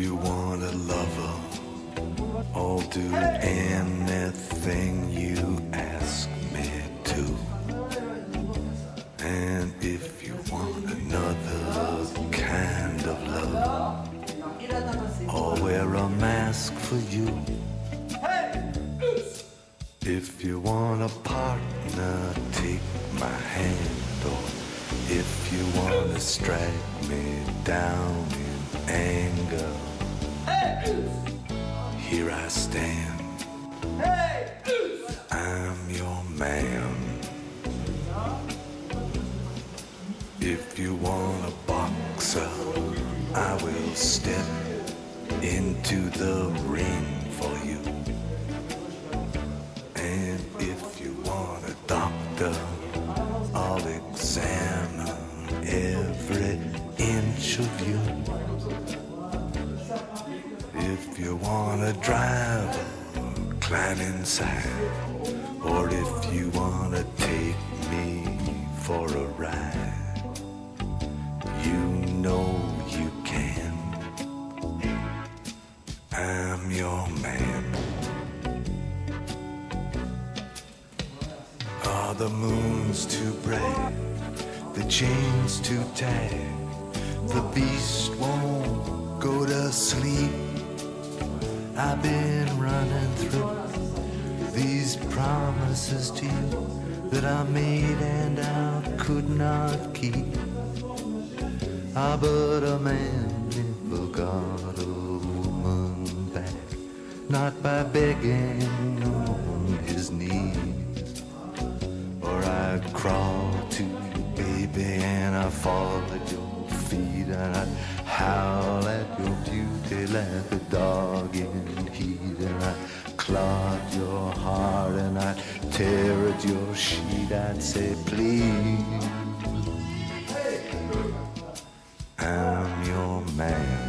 you want a lover, I'll do anything you ask me to. And if you want another kind of love, I'll wear a mask for you. If you want a partner, take my hand. Or if you want to strike me down in anger, here I stand. I'm your man. If you want a boxer, I will step into the ring for you. And if you want a doctor, I'll examine every inch of you. If you want a driver, climb inside. Or if you want to take me for a ride, you know you can. I'm your man. Are the moons too bright? The chains too tight? The beast won't go to sleep. I've been running through these promises to you that I made and I could not keep. Ah, but a man never got a woman back, not by begging on his knees. Or I'd crawl to you, baby, and I'd fall at your feet, and I'd howl at your beauty like a dog in heat, and I'd claw at your heart, and I'd tear at your sheet. I'd say, please, I'm your man.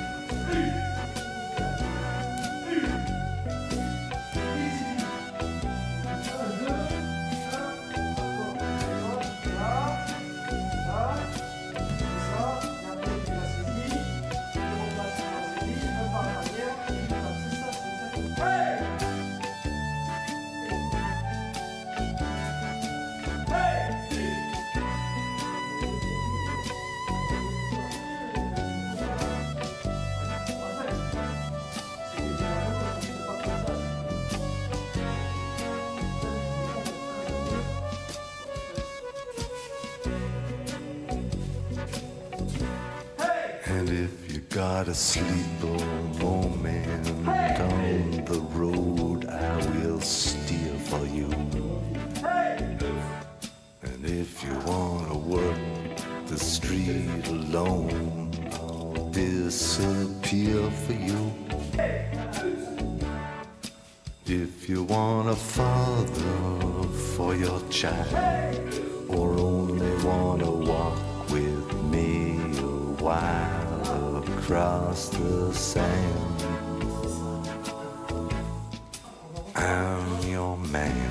And if you got a sleeper moment on the road, I will steer for you. And if you wanna work the street alone, I'll disappear for you. If you want a father for your child, or only wanna walk with me a while across the sand, I'm your man.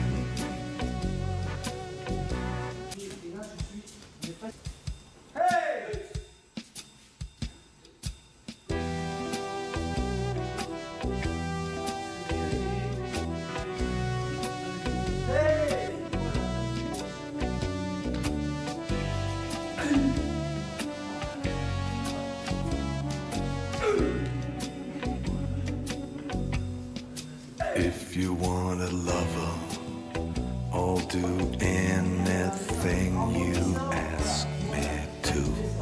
If you want a lover, I'll do anything you ask me to.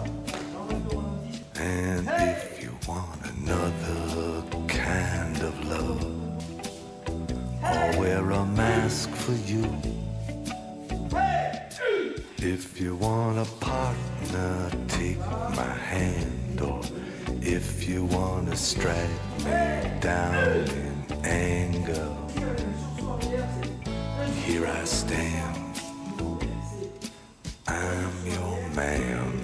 And if you want another kind of love, I'll wear a mask for you. If you want a partner, take my hand. Or if you want to strike me down in anger, here I stand. I'm your man.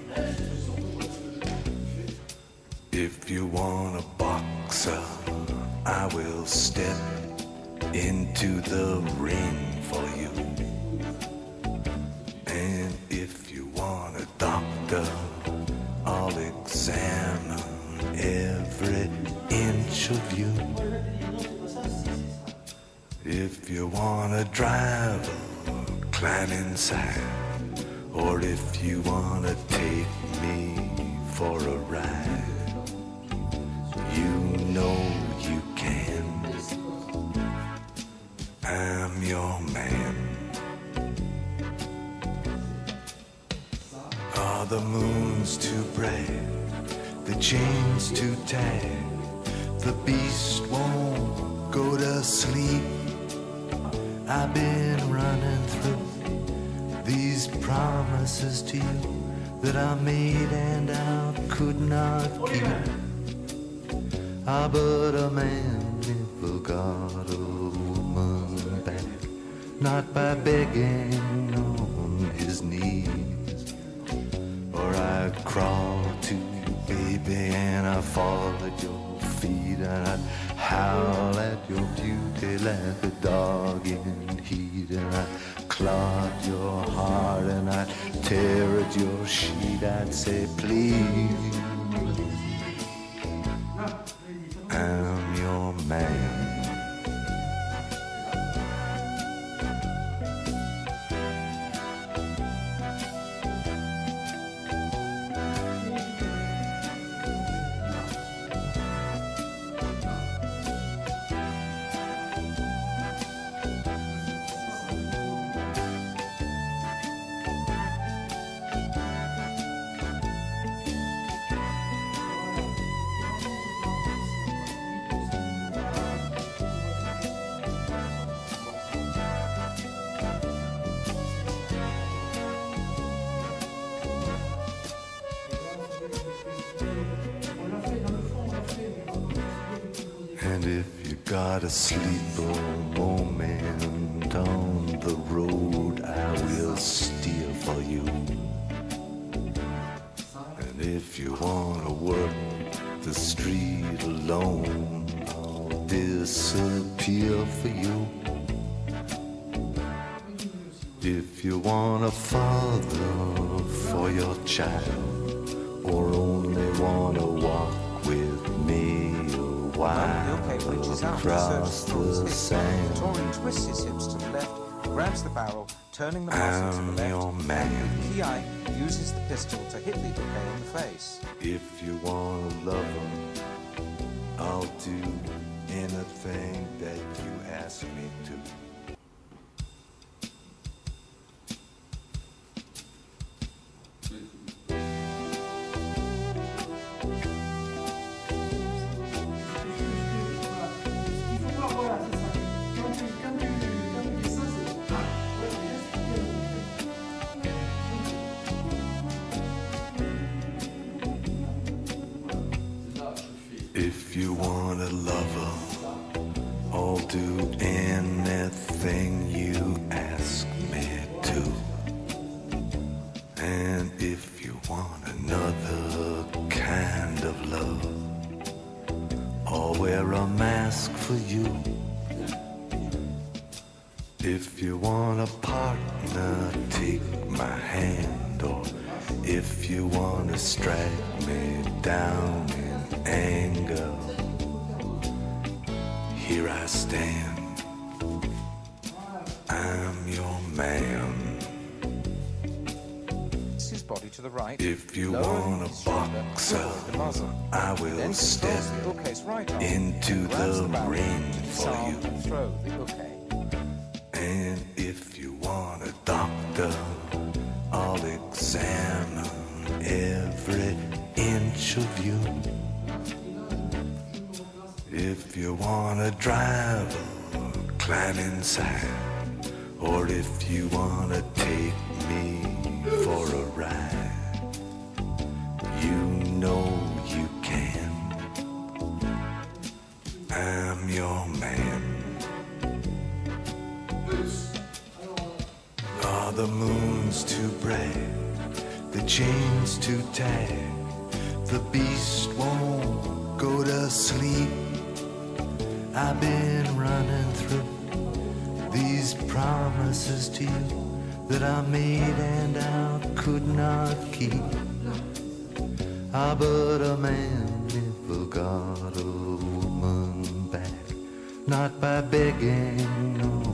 If you want a boxer, I will step into the ring for you. And if you want a doctor, I'll examine every inch of you. If you wanna drive or climb inside, or if you wanna take me for a ride, you know you can. I'm your man. Oh, the moon's too bright, the chain's too tight, the beast won't go to sleep. I've been running through these promises to you that I made and I could not keep. Ah, but a man never got a woman back, not by begging on his knees. Or I'd crawl to you, baby, and I'd fall at your feet, and I'd howl at your beauty like a dog in heat, and I'd clog your heart and I'd tear at your sheet. I'd say, please, I'm your man. And if you got a sleeper moment on the road, I will steer for you. And if you wanna work the street alone, I'll disappear for you. If you want a father for your child, or only wanna walk with me while across the sand, Torin twists his hips to the left, grabs the barrel, turning the muzzle to the left, and with key eye uses the pistol to hit the bouquet in the face. if you wanna love him, I'll do anything that you ask me to. If you want a lover, I'll do anything you ask me to. And if you want another kind of love, I'll wear a mask for you. If you want a partner, take my hand. Or if you want to strike me down in anger, here I stand. I'm your man. His body to the right. If you want a boxer, I will step into the ring for you. Throw the bouquet. And if you want a doctor, I'll examine every inch of you. If you want to drive or climb inside, or if you want to take me for a ride, you know you can. I'm your man. Oh, the moon's too bright, the chain's too tight, the beast won't go to sleep. I've been running through these promises to you that I made and I could not keep. Ah, but a man never got a woman not by begging, no.